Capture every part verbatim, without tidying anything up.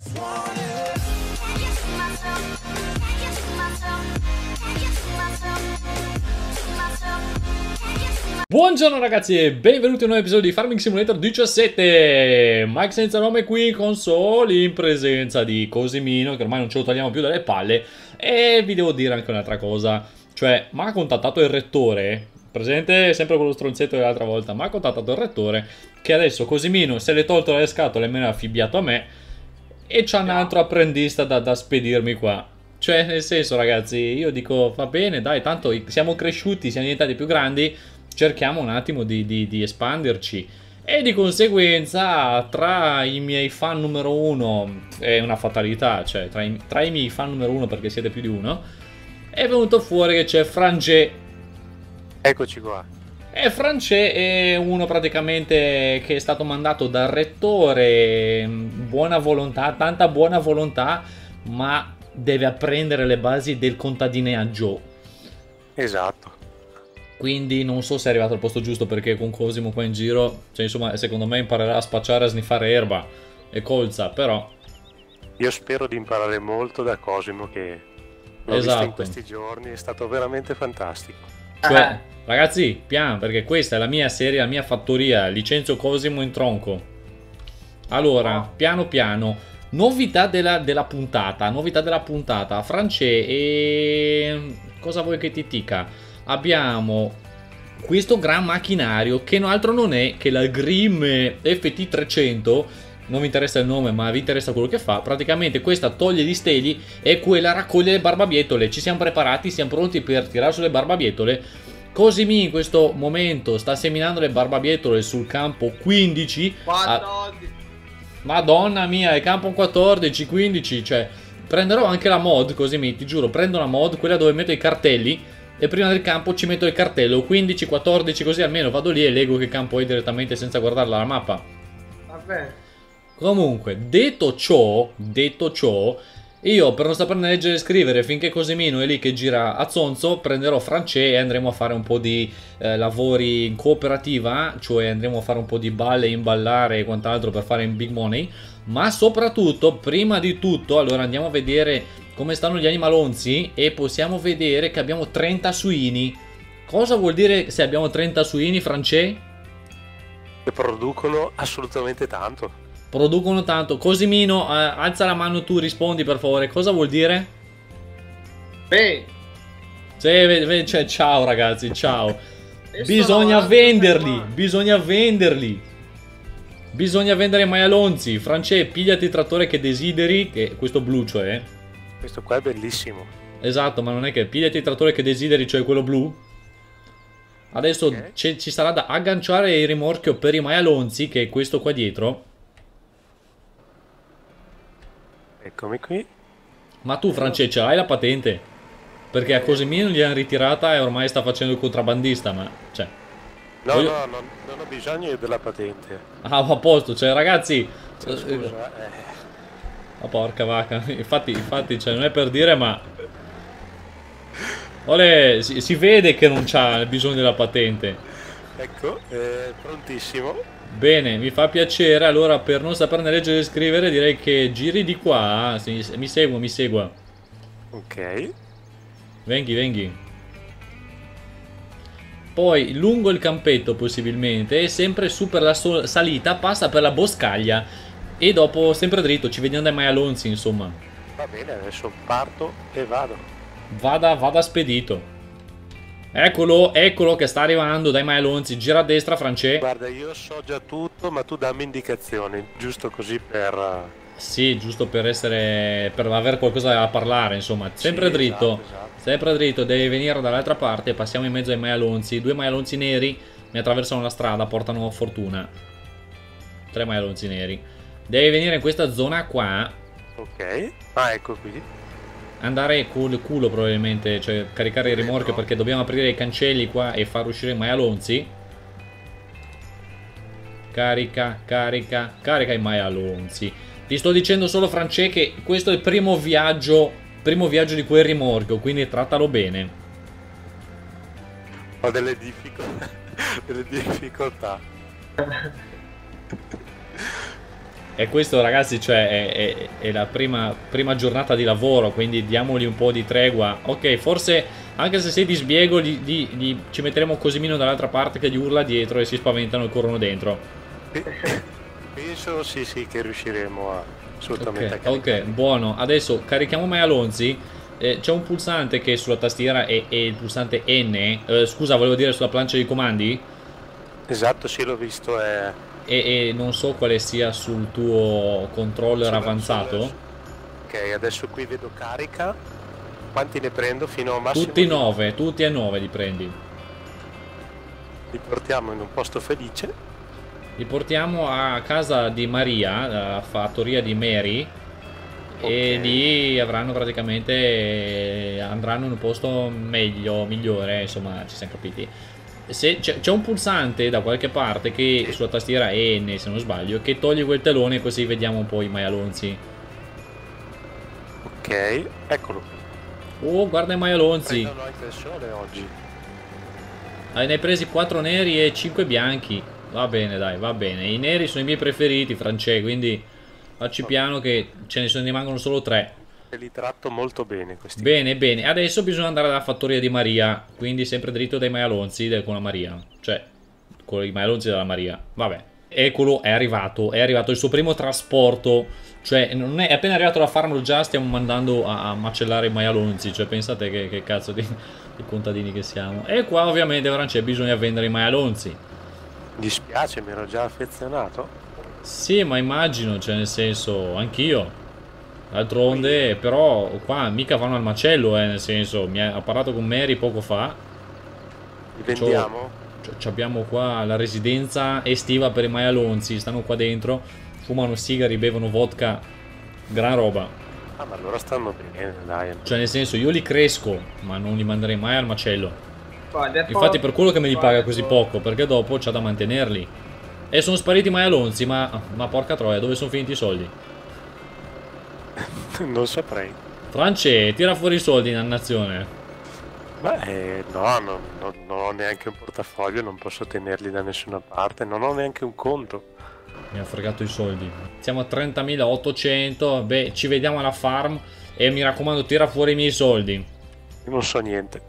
Buongiorno ragazzi e benvenuti a un nuovo episodio di Farming Simulator diciassette. Mike senza nome qui in console in presenza di Cosimino, che ormai non ce lo togliamo più dalle palle. E vi devo dire anche un'altra cosa, cioè mi ha contattato il rettore, presente sempre quello stronzetto dell'altra volta, mi ha contattato il rettore che adesso Cosimino se l'è tolto dalle scatole e me ne ha affibbiato a me e c'ha un altro apprendista da, da spedirmi qua. Cioè nel senso ragazzi, io dico va bene dai, tanto siamo cresciuti, siamo diventati più grandi, cerchiamo un attimo di, di, di espanderci. E di conseguenza tra i miei fan numero uno, è una fatalità, cioè tra i, tra i miei fan numero uno, perché siete più di uno, è venuto fuori che c'è Frangé. Eccoci qua. E Frangé è uno praticamente che è stato mandato dal rettore, buona volontà, tanta buona volontà, ma deve apprendere le basi del contadineaggio. Esatto. Quindi non so se è arrivato al posto giusto, perché con Cosimo qua in giro, cioè insomma secondo me imparerà a spacciare, a sniffare erba e colza, però io spero di imparare molto da Cosimo, che l'ho esatto. visto in questi giorni, è stato veramente fantastico. Cioè ah. ragazzi, piano, perché questa è la mia serie, la mia fattoria, licenzio Cosimo in tronco. Allora, oh. piano piano. Novità della, della puntata, novità della puntata, Frangé, e cosa vuoi che ti dica? Abbiamo questo gran macchinario che altro non è che la Grimm F T trecento, non mi interessa il nome ma vi interessa quello che fa. Praticamente questa toglie gli steli e quella raccoglie le barbabietole. Ci siamo preparati, siamo pronti per tirare sulle barbabietole. Cosimi in questo momento sta seminando le barbabietole sul campo quindici. quattordici. Madonna mia, è campo quattordici, quindici, cioè prenderò anche la mod, così mi ti giuro, prendo la mod, quella dove metto i cartelli e prima del campo ci metto il cartello quindici, quattordici, così almeno vado lì e leggo che campo è direttamente senza guardarla la mappa. Vabbè. Comunque, detto ciò, detto ciò, io per non saperne leggere e scrivere finché Cosimino è lì che gira a zonzo, prenderò Frangé e andremo a fare un po' di eh, lavori in cooperativa, cioè andremo a fare un po' di balle, imballare e quant'altro per fare in big money, ma soprattutto, prima di tutto, allora andiamo a vedere come stanno gli animalonzi e possiamo vedere che abbiamo trenta suini. Cosa vuol dire se abbiamo trenta suini, Frangé? Che producono assolutamente tanto. Producono tanto. Cosimino, eh, alza la mano tu, rispondi per favore. Cosa vuol dire? Beh, cioè, cioè, ciao ragazzi, ciao. Bisogna venderli, bisogna venderli. Bisogna vendere i maialonzi. Frangé, pigliati il trattore che desideri, che questo blu cioè. Questo qua è bellissimo. Esatto, ma non è che pigliati il trattore che desideri, cioè quello blu. Adesso okay. Ci sarà da agganciare il rimorchio per i maialonzi, che è questo qua dietro. Eccomi qui. Ma tu Frangé ce l'hai la patente? Perché a Cosimino gli hanno ritirata e ormai sta facendo il contrabbandista, ma cioè No, voglio... no, non, non ho bisogno della patente. Ah, a posto, cioè ragazzi, cioè, scusa, eh. Ma porca vacca. Infatti, infatti, cioè non è per dire, ma Ole, si, si vede che non c'ha bisogno della patente. Ecco, eh, prontissimo. Bene, mi fa piacere. Allora, per non saperne leggere e scrivere, direi che giri di qua. Sì, mi segua, mi segua. Ok. Venghi, venghi. Poi lungo il campetto possibilmente, e sempre su per la salita, passa per la boscaglia. E dopo sempre dritto, ci vediamo dai maialonzi, insomma. Va bene, adesso parto e vado. Vada, vada spedito. Eccolo, eccolo che sta arrivando dai maialonzi. Gira a destra, Frangé. Guarda, io so già tutto, ma tu dammi indicazioni, giusto così per... Sì, giusto per essere... per avere qualcosa da parlare, insomma. Sempre sì, dritto, esatto, esatto. Sempre dritto, devi venire dall'altra parte. Passiamo in mezzo ai maialonzi. Due maialonzi neri mi attraversano la strada, portano fortuna. Tre maialonzi neri. Devi venire in questa zona qua. Ok, ah ecco qui. Andare col culo probabilmente, cioè caricare il rimorchio, perché dobbiamo aprire i cancelli qua e far uscire i maialonzi. Carica, carica, carica i maialonzi. Ti sto dicendo solo Frangé che questo è il primo viaggio, primo viaggio di quel rimorchio, quindi trattalo bene. Ho delle difficoltà. delle difficoltà. E questo ragazzi, cioè, è, è- è la prima, prima giornata di lavoro, quindi diamogli un po' di tregua. Ok, forse anche se sei di sbiego, gli- gli- gli- ci metteremo Cosimino dall'altra parte che gli urla dietro e si spaventano e corrono dentro. Penso sì sì che riusciremo a assolutamente Ok, a ok, caricarli. buono. Adesso carichiamo Mai Alonzi. Eh, c'è un pulsante che sulla tastiera è, è il pulsante N. Eh, scusa, volevo dire sulla plancia di comandi. Esatto, sì, l'ho visto. È E, e non so quale sia sul tuo controller sulla- avanzato. sulla- Ok, adesso qui vedo carica. Quanti ne prendo fino a massimo? Tutti di nove, tutti e nove li prendi. Li portiamo in un posto felice. Li portiamo a casa di Maria, la fattoria di Mary. E Ok. lì avranno praticamente, andranno in un posto meglio, migliore, insomma, ci siamo capiti. Se c'è c'è un pulsante da qualche parte che Sì. sulla tastiera N, se non sbaglio, che toglie quel telone, così vediamo un po' i maialonzi. Ok, eccolo. Oh, guarda i maialonzi. Prendono anche il sole oggi. Ah, ne hai presi quattro neri e cinque bianchi. Va bene, dai, va bene. I neri sono i miei preferiti, Francesco, quindi facci piano che ce ne sono, ne rimangono solo tre. E li tratto molto bene questi. Bene, bene. Adesso bisogna andare alla fattoria di Maria, quindi sempre dritto dai maialonzi de- con la Maria. Cioè, con i maialonzi della Maria. Vabbè. Eccolo, è arrivato. È arrivato il suo primo trasporto. Cioè, non è, è appena arrivato da farmelo, già stiamo mandando a, a macellare i maialonzi. Cioè, pensate che, che cazzo di, di contadini che siamo. E qua ovviamente ora c'è bisogno di vendere i maialonzi. Mi dispiace, mi ero già affezionato. Sì, ma immagino, cioè nel senso, anch'io. D'altronde, però qua mica vanno al macello, eh, nel senso, mi ha ha parlato con Mary poco fa. Li vendiamo? Cioè, ci abbiamo qua la residenza estiva per i maialonzi, stanno qua dentro, fumano sigari, bevono vodka, gran roba. Ah, ma allora stanno bene, dai. Cioè nel senso, io li cresco, ma non li manderei mai al macello. Guarda, Infatti per quello che me li paga così guarda, poco, perché dopo c'ha da mantenerli. E sono spariti i maialonzi, ma, ma porca troia, dove sono finiti i soldi? Non saprei. France, tira fuori i soldi, dannazione. Beh, eh, no, non, non- non ho neanche un portafoglio, non posso tenerli da nessuna parte, non ho neanche un conto. Mi ha fregato i soldi. Siamo a trentamilaottocento. Beh, ci vediamo alla farm. E mi raccomando, tira fuori i miei soldi. Io non so niente.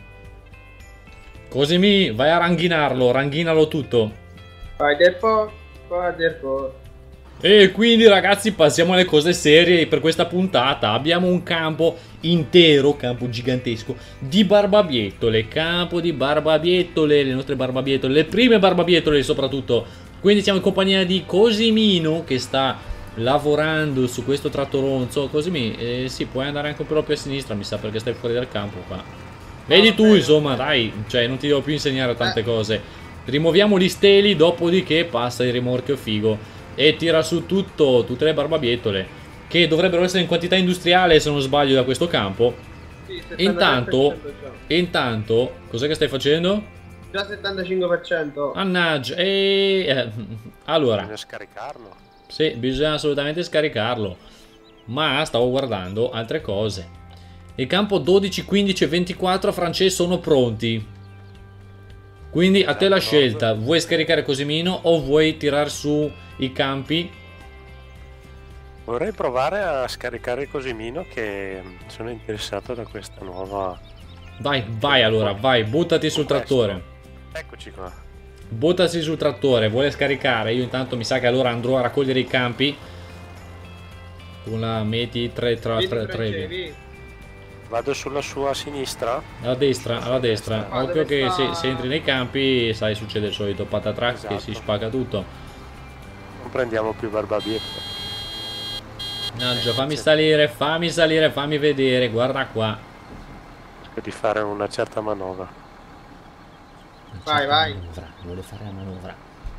Così vai a ranghinarlo, ranghinalo tutto. Vai del po', vai del po'. E quindi ragazzi passiamo alle cose serie per questa puntata. Abbiamo un campo intero, campo gigantesco di barbabiettole. Campo di barbabiettole, le nostre barbabiettole, le prime barbabiettole soprattutto. Quindi siamo in compagnia di Cosimino che sta lavorando su questo trattoronzo. Cosimi, eh, sì, puoi andare anche un po' più a sinistra, mi sa, perché stai fuori dal campo qua. Vedi tu, insomma, dai, cioè non ti devo più insegnare tante cose. Rimuoviamo gli steli, dopodiché passa il rimorchio figo e tira su tutto, tutte le barbabiettole, che dovrebbero essere in quantità industriale, se non sbaglio, da questo campo. Sì, Intanto, settantacinque per cento già. intanto, cos'è che stai facendo? Già settantacinque per cento. Mannaggia, e... eh, allora, Bisogna scaricarlo. sì, bisogna assolutamente scaricarlo. Ma stavo guardando altre cose. Il campo dodici, quindici e ventiquattro, Francesco, sono pronti. Quindi a te la scelta, vuoi scaricare Cosimino o vuoi tirar su i campi? Vorrei provare a scaricare Cosimino, che sono interessato da questa nuova... Vai, vai allora, vai, buttati sul trattore. Eccoci qua. Buttati sul trattore, vuole scaricare. Io intanto mi sa che allora andrò a raccogliere i campi. Con la Meti tre tre Vedi, tre Francesco, tre. vedi? Vado sulla sua sinistra? Alla destra, alla destra. Ah, Occhio dove che sta? se, se entri nei campi, sai, succede il solito patatrack che Esatto. si spacca tutto. Non prendiamo più barbabietto. Mannaggia, fammi salire, fammi salire, fammi vedere, guarda qua. Cerco di fare una certa manovra. Vai, vai. Manovra, vuole fare la manovra.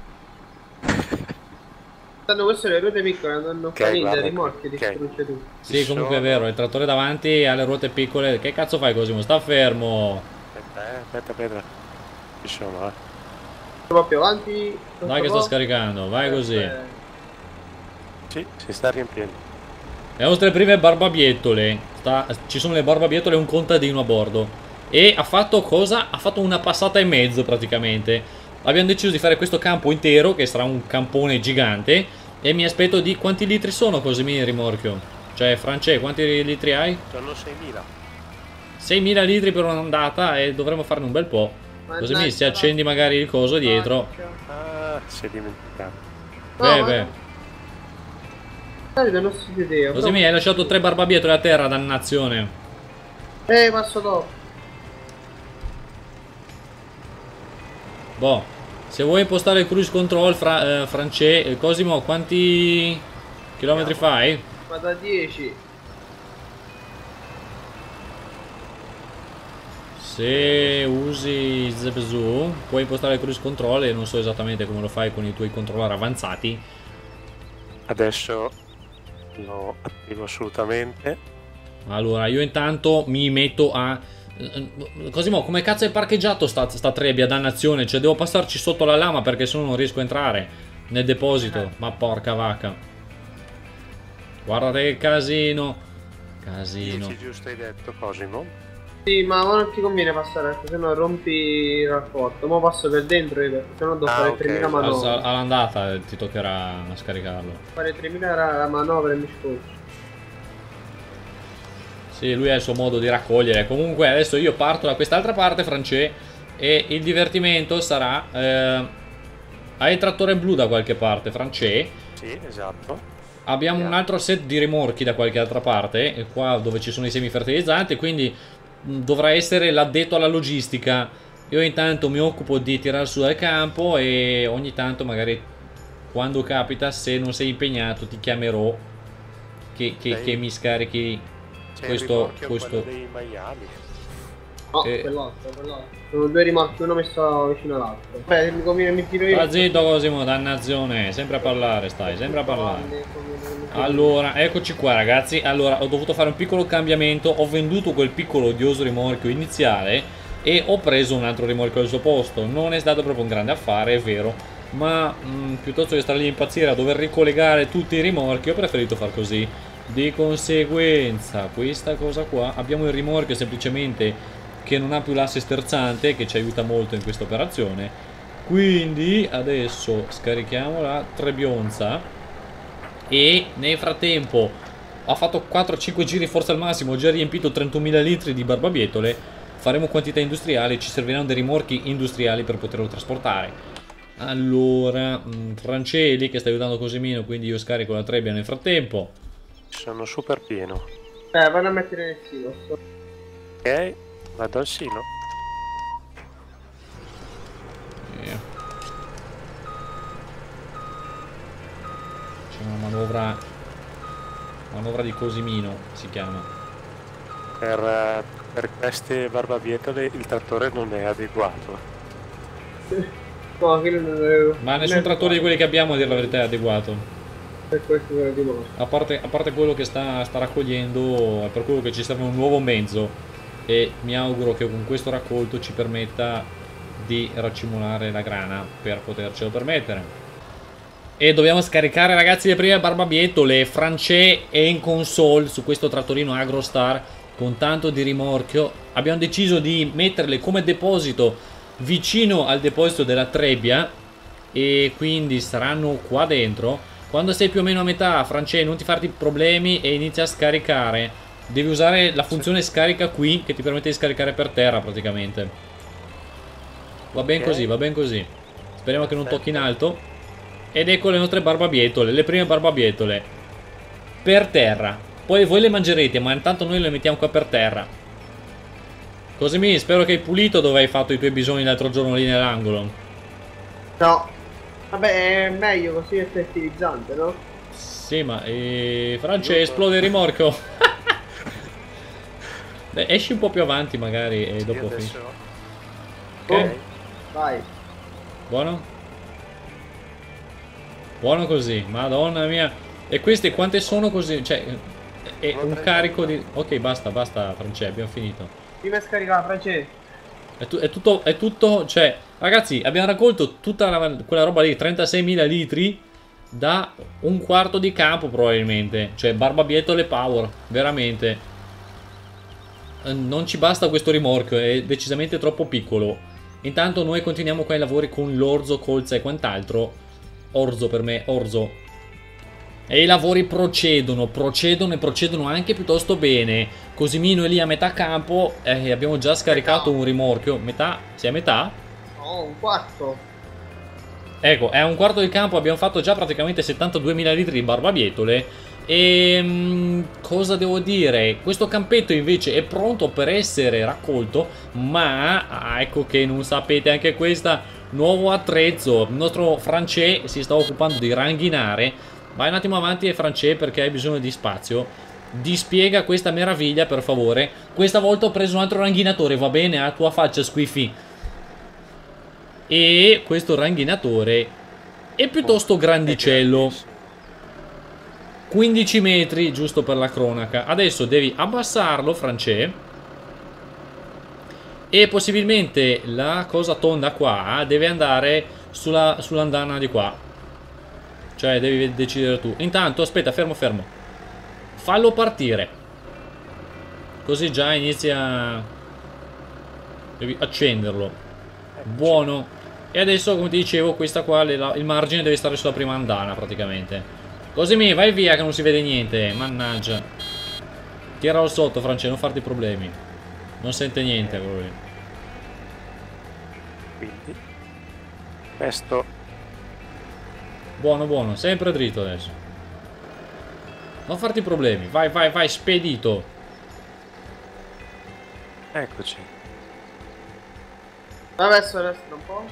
Tanto queste le ruote piccole non Ok, fa niente, guarda, rimorchi, ok. distrugge tutto. Sì, Ci comunque è sono- vero, il trattore davanti ha le ruote piccole. Che cazzo fai Cosimo? Sta fermo. Aspetta, eh, aspetta, aspetta. Ci sono, eh. Un po' più avanti. Dai che sto scaricando, vai così. Eh, Sì, si sta riempiendo. Le nostre prime barbabiettole. Sta- ci sono le barbabiettole e un contadino a bordo. E ha fatto cosa? Ha fatto una passata e mezzo praticamente. Abbiamo deciso di fare questo campo intero, che sarà un campone gigante. E mi aspetto di... Quanti litri sono così il rimorchio? Cioè, France, quanti litri hai? Sono seimila. seimila litri per un'andata e dovremmo farne un bel po'. Così mi se accendi magari il coso dietro. Ah, si è dimenticato. Beh, beh. Non ho idea. Così mi hai lasciato tre barbabietole a terra, dannazione. Eh, passo dopo. Boh, se vuoi impostare il cruise control, fra, eh, France, eh, Cosimo, quanti chilometri fai? Vado a dieci. Se usi Zebzu, puoi impostare il cruise control e non so esattamente come lo fai con i tuoi controller avanzati. Adesso lo attivo assolutamente. Allora, io intanto mi metto a... Cosimo, come cazzo è parcheggiato sta, sta trebbia, dannazione? Cioè devo passarci sotto la lama perché se no non riesco a entrare nel deposito. Ma porca vacca. Guardate che casino. Casino. dieci giusto hai detto, Cosimo? Sì, ma non ti conviene passare perché sennò rompi il rapporto. Mo passo per dentro io perché sennò devo Ah, fare ok. tremila manovre. All'andata ti toccherà scaricarlo. Fare tremila manovre e mi scoccio. Sì, lui ha il suo modo di raccogliere. Comunque adesso io parto da quest'altra parte, France, e il divertimento sarà... Eh, hai il trattore blu da qualche parte, France? Sì, esatto. Abbiamo un altro set di rimorchi da qualche altra parte, e qua dove ci sono i semi fertilizzanti, quindi mh, dovrà essere l'addetto alla logistica. Io intanto mi occupo di tirar su dal campo e ogni tanto magari quando capita, se non sei impegnato, ti chiamerò che, che, Sei- che mi scarichi C'è questo... il rimorchio, questo... quello dei maiali. No, Eh. quell'altro, quell'altro. Sono due rimorchi, uno messo vicino all'altro. Beh, mi conviene mi tiro io. Sta zitto Cosimo, dannazione, sempre a parlare stai, sempre a parlare. Allora, eccoci qua ragazzi. Allora, ho dovuto fare un piccolo cambiamento. Ho venduto quel piccolo odioso rimorchio iniziale e ho preso un altro rimorchio al suo posto. Non è stato proprio un grande affare, è vero, ma mh, piuttosto che stare lì a impazzire a dover ricollegare tutti i rimorchi, ho preferito far così. Di conseguenza, questa cosa qua, abbiamo il rimorchio semplicemente che non ha più l'asse sterzante, che ci aiuta molto in questa operazione. Quindi adesso scarichiamo la trebbionza e nel frattempo ho fatto quattro cinque giri forse al massimo, ho già riempito trentunomila litri di barbabietole. Faremo quantità industriali, ci serviranno dei rimorchi industriali per poterlo trasportare. Allora, mh, Franceli che sta aiutando Cosimino, quindi io scarico la trebbia nel frattempo. Sono super pieno. Eh, vanno a mettere nel silo. Ok, vado al silo. Via. C'è una manovra, manovra di Cosimino si chiama. Per, eh, per queste barbabietole il trattore non è adeguato. No, che non avevo. Ma nessun trattore di quelli che abbiamo a dire la verità è adeguato. Per questo che di nuovo. A parte, a parte quello che sta, sta raccogliendo, è per quello che ci serve un nuovo mezzo. E mi auguro che con questo raccolto ci permetta di raccimolare la grana per potercelo permettere. E dobbiamo scaricare ragazzi le prime barbabietole. France è in console su questo trattorino Agrostar con tanto di rimorchio. Abbiamo deciso di metterle come deposito vicino al deposito della trebbia e quindi saranno qua dentro. Quando sei più o meno a metà, France, non ti farti problemi e inizia a scaricare. Devi usare la funzione scarica qui che ti permette di scaricare per terra praticamente. Va ben Ok. così, va ben così. Speriamo che non tocchi in alto. Ed ecco le nostre barbabietole, le prime barbabietole per terra. Poi voi le mangerete, ma intanto noi le mettiamo qua per terra. Così, spero che hai pulito dove hai fatto i tuoi bisogni l'altro giorno lì nell'angolo. No. Vabbè, è meglio così, è fertilizzante, no? Sì, ma eh, France, esplode il rimorchio. Beh, esci un po' più avanti magari e Sì, dopo adesso... finisci. Oh, Ok, vai. buono? Buono così, madonna mia. E queste quante sono così? Cioè, è un carico di... Ok, basta, basta, France, abbiamo finito. Prima scaricare, France. È, tu- è tutto, è tutto, cioè, ragazzi, abbiamo raccolto tutta la- quella roba lì, trentaseimila litri da un quarto di campo probabilmente. Cioè, barbabietole power, veramente. Eh, Non ci basta questo rimorchio, è decisamente troppo piccolo. Intanto noi continuiamo qua i lavori con l'orzo, colza e quant'altro. Orzo per me, orzo. E i lavori procedono, procedono e procedono anche piuttosto bene. Cosimino è lì a metà campo e abbiamo già scaricato un rimorchio. Metà? Sei a metà? No, un quarto. Ecco, è a un quarto del campo, abbiamo fatto già praticamente settantaduemila litri di barbabietole. E mh, cosa devo dire? Questo campetto invece è pronto per essere raccolto, ma ah, ecco che non sapete anche questa, nuovo attrezzo. Il nostro Francè si sta occupando di ranghinare. Vai un attimo avanti, Francè, perché hai bisogno di spazio. Dispiega questa meraviglia, per favore. Questa volta ho preso un altro ranghinatore, va bene? A tua faccia, Squiffy. E questo ranghinatore è piuttosto grandicello. quindici metri, giusto per la cronaca. Adesso devi abbassarlo, Francè. E possibilmente la cosa tonda qua deve andare sulla, sull'andana di qua. Cioè devi decidere tu. Intanto aspetta, fermo fermo. Fallo partire. Così già inizia. Devi accenderlo. Buono. E adesso, come ti dicevo, questa qua, il margine deve stare sulla prima andana praticamente. Così mi vai via che non si vede niente. Mannaggia. Tiralo sotto, Francesco, non farti problemi. Non sente niente quello lì. Quindi questo. Buono, buono, sempre dritto adesso. Non farti problemi. Vai, vai, vai, spedito. Eccoci. Vai verso la destra un po'.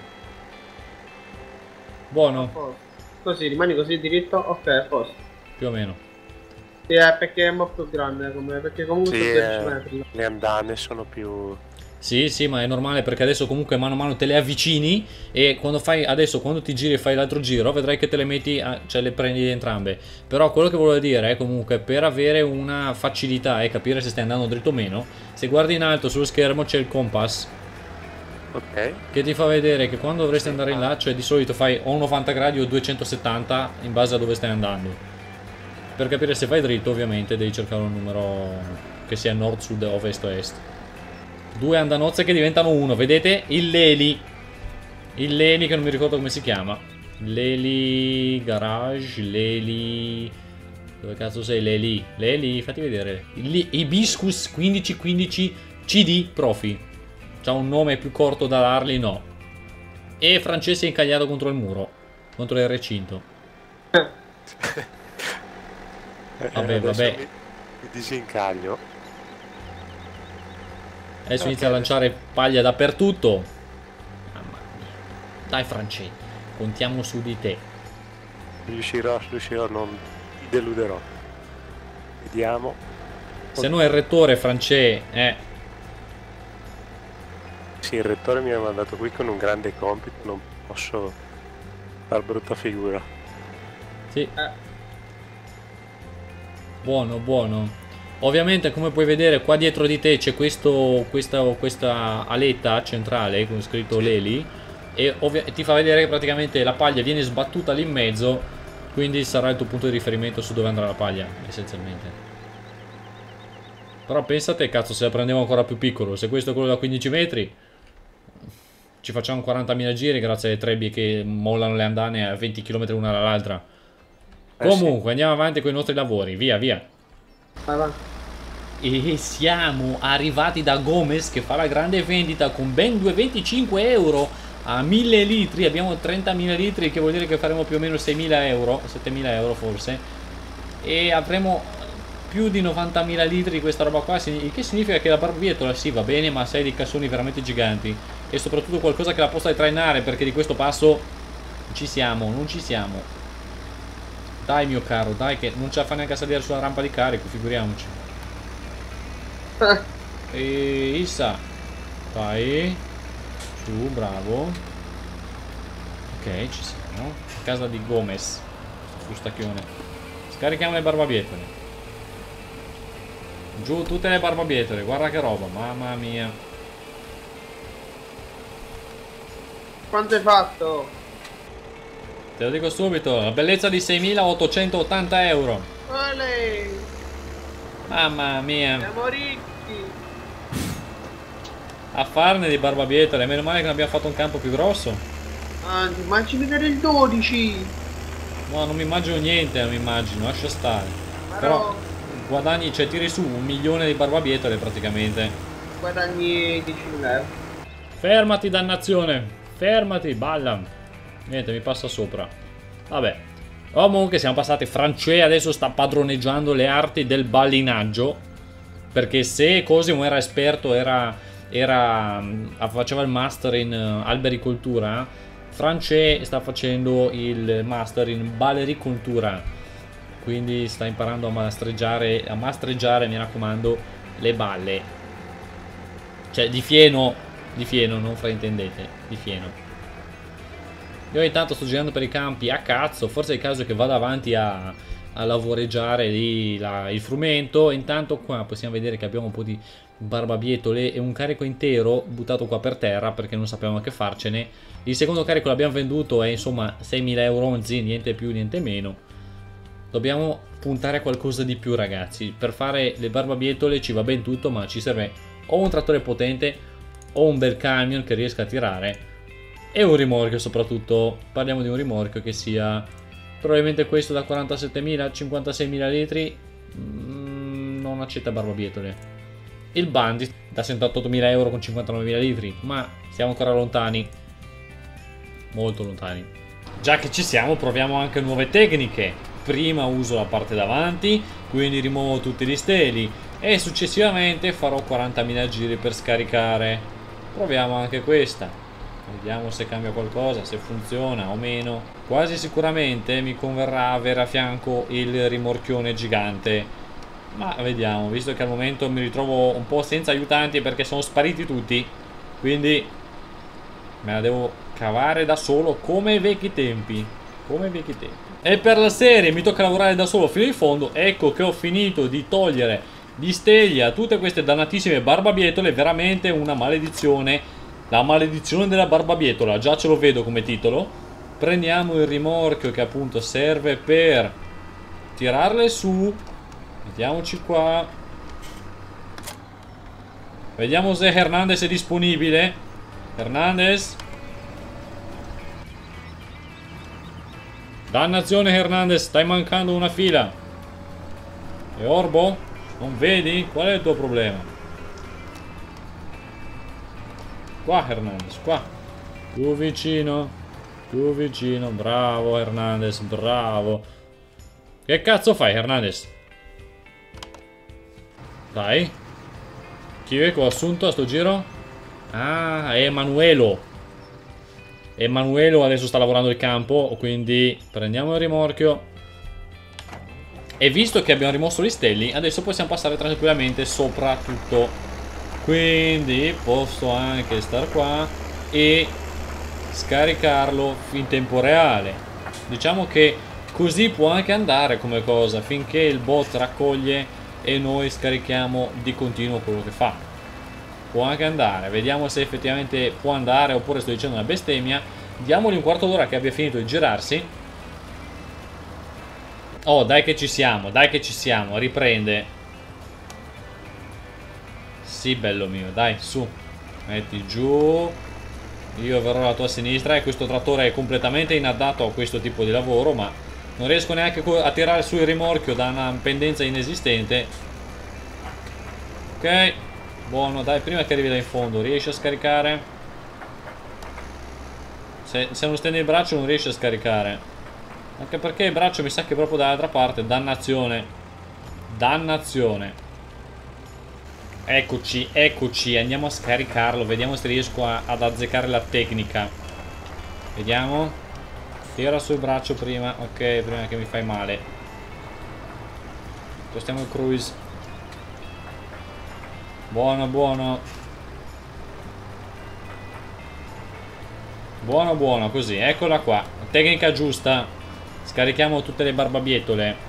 Buono. Così, rimani così diritto. Ok, a posto. Più o meno. Sì, è perché è un po' più grande come, perché comunque Sì, sono dodici eh, metri. le andane sono più. Sì, sì, ma è normale perché adesso comunque mano a mano te le avvicini e quando fai adesso quando ti giri e fai l'altro giro vedrai che te le metti, a, cioè le prendi entrambe. Però quello che volevo dire è comunque per avere una facilità e capire se stai andando dritto o meno, se guardi in alto sullo schermo c'è il compass. Ok. Che ti fa vedere che quando dovresti andare in là, cioè di solito fai o novanta gradi o duecentosettanta in base a dove stai andando. Per capire se vai dritto ovviamente devi cercare un numero che sia nord, sud, ovest o est. Due andanozze che diventano uno, vedete? Il Leli. Il Leli che non mi ricordo come si chiama. Leli Garage, Leli... Dove cazzo sei? Leli. Leli, fatti vedere. Il Hibiscus quindici quindici C D Profi. C'ha un nome più corto da dargli, no. E Francesco è incagliato contro il muro. Contro il recinto. Vabbè, vabbè. Mi, mi disincaglio. Adesso Okay, inizia a lanciare paglia dappertutto. Mamma mia. Dai Francesco, contiamo su di te. Riuscirò, riuscirò, non ti deluderò. Vediamo. Se no il rettore Francesco, eh. Sì, il rettore mi ha mandato qui con un grande compito, non posso far brutta figura. Sì. Buono, buono. Ovviamente come puoi vedere qua dietro di te c'è questo, questa, questa aletta centrale con scritto Leli e ti fa vedere che praticamente la paglia viene sbattuta lì in mezzo, quindi sarà il tuo punto di riferimento su dove andrà la paglia essenzialmente. Però pensate, cazzo, se la prendiamo ancora più piccolo, se questo è quello da quindici metri ci facciamo quarantamila giri grazie alle trebbie che mollano le andane a venti chilometri una dall'altra. Eh Comunque sì. Andiamo avanti con i nostri lavori, via via. E siamo arrivati da Gomez che fa la grande vendita con ben duecentoventicinque euro a mille litri. Abbiamo trentamila litri, che vuol dire che faremo più o meno seimila euro, settemila euro forse. E avremo più di novantamila litri di questa roba qua, il che significa che la barbietola sì va bene, ma sei dei cassoni veramente giganti. E soprattutto qualcosa che la possa trainare, perché di questo passo non ci siamo, non ci siamo. Dai mio caro, dai che non ce la fa neanche a salire sulla rampa di carico, figuriamoci. E Issa, vai su, bravo. Ok, ci siamo. A casa di Gomez, fustacchione. Scarichiamo le barbabietole. Giù tutte le barbabietole, guarda che roba, mamma mia. Quanto hai fatto? Te lo dico subito, la bellezza di seimilaottocentottanta euro. Olè! Mamma mia. Siamo ricchi! A farne di barbabietole, meno male che non abbiamo fatto un campo più grosso. Anzi, ma ci vedere il dodici! No, non mi immagino niente, non mi immagino, lascia stare. Però guadagni, cioè tiri su un milione di barbabietole praticamente. Guadagni diecimila euro. Fermati, dannazione. Fermati, balla. Niente, mi passa sopra. Vabbè. Comunque siamo passati. Francesca adesso sta padroneggiando le arti del ballinaggio. Perché se Cosimo era esperto, era, era faceva il master in uh, albericoltura, Francesca sta facendo il master in ballericoltura. Quindi sta imparando a mastreggiare, a mastreggiare, mi raccomando, le balle. Cioè di fieno, di fieno, non fraintendete, di fieno. Io intanto sto girando per i campi a cazzo, forse è il caso che vada avanti a, a lavoreggiare lì la, il frumento. Intanto qua possiamo vedere che abbiamo un po' di barbabietole e un carico intero buttato qua per terra perché non sappiamo che farcene. Il secondo carico l'abbiamo venduto, è insomma seimila euro, niente più niente meno. Dobbiamo puntare a qualcosa di più, ragazzi. Per fare le barbabietole ci va ben tutto, ma ci serve o un trattore potente o un bel camion che riesca a tirare, e un rimorchio soprattutto. Parliamo di un rimorchio che sia probabilmente questo da quarantasettemila, cinquantaseimila litri. mm, Non accetta barbabietole. Il Bandit da settantottomila euro con cinquantanovemila litri, ma siamo ancora lontani, molto lontani. Già che ci siamo, proviamo anche nuove tecniche. Prima uso la parte davanti, quindi rimuovo tutti gli steli, e successivamente farò quarantamila giri per scaricare. Proviamo anche questa. Vediamo se cambia qualcosa, se funziona o meno. Quasi sicuramente mi converrà avere a fianco il rimorchione gigante, ma vediamo, visto che al momento mi ritrovo un po' senza aiutanti perché sono spariti tutti, quindi me la devo cavare da solo come ai vecchi tempi. Come ai vecchi tempi. E per la serie mi tocca lavorare da solo fino in fondo. Ecco che ho finito di togliere di steglia tutte queste dannatissime barbabietole. Veramente una maledizione. La maledizione della barbabietola, già ce lo vedo come titolo. Prendiamo il rimorchio che appunto serve per tirarle su. Mettiamoci qua. Vediamo se Hernandez è disponibile. Hernandez. Dannazione Hernandez, stai mancando una fila. E Orbo? Non vedi? Qual è il tuo problema? Qua Hernandez, qua. Più vicino. Più vicino. Bravo Hernandez, bravo. Che cazzo fai Hernandez? Dai. Chi è che ho assunto a sto giro? Ah, è Emanuelo. Emanuelo adesso sta lavorando il campo, quindi prendiamo il rimorchio. E visto che abbiamo rimosso gli stelli, adesso possiamo passare tranquillamente sopra tutto. Quindi posso anche star qua e scaricarlo in tempo reale. Diciamo che così può anche andare come cosa, finché il bot raccoglie e noi scarichiamo di continuo quello che fa. Può anche andare, vediamo se effettivamente può andare oppure sto dicendo una bestemmia. Diamogli un quarto d'ora che abbia finito di girarsi. Oh, dai che ci siamo, dai che ci siamo, riprende. Sì, bello mio, dai, su. Metti giù. Io verrò alla tua sinistra. E questo trattore è completamente inadatto a questo tipo di lavoro, ma non riesco neanche a tirare su il rimorchio da una pendenza inesistente. Ok, buono, dai, prima che arrivi là in fondo. Riesci a scaricare? Se, se non stendi il braccio non riesci a scaricare. Anche perché il braccio mi sa che è proprio dall'altra parte. Dannazione. Dannazione. Eccoci, eccoci, andiamo a scaricarlo. Vediamo se riesco a, ad azzeccare la tecnica. Vediamo. Tira sul braccio prima. Ok, prima che mi fai male. Spostiamo il cruise. Buono, buono. Buono, buono, così, eccola qua. Tecnica giusta. Scarichiamo tutte le barbabietole.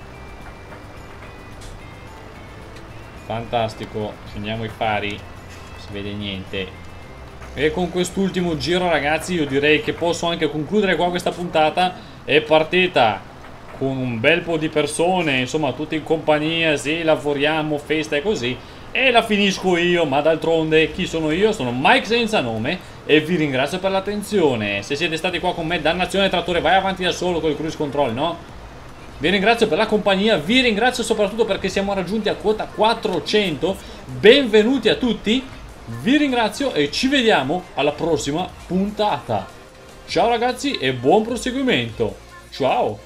Fantastico, scendiamo i fari, non si vede niente. E con quest'ultimo giro, ragazzi, io direi che posso anche concludere qua questa puntata. È partita con un bel po' di persone, insomma tutti in compagnia, sì, lavoriamo, festa e così. e la finisco io, ma d'altronde chi sono io? Sono Mike senza nome e vi ringrazio per l'attenzione. Se siete stati qua con me, dannazione trattore, vai avanti da solo con il cruise control, no? Vi ringrazio per la compagnia, vi ringrazio soprattutto perché siamo raggiunti a quota quattrocento. Benvenuti a tutti, vi ringrazio e ci vediamo alla prossima puntata. Ciao ragazzi e buon proseguimento. Ciao.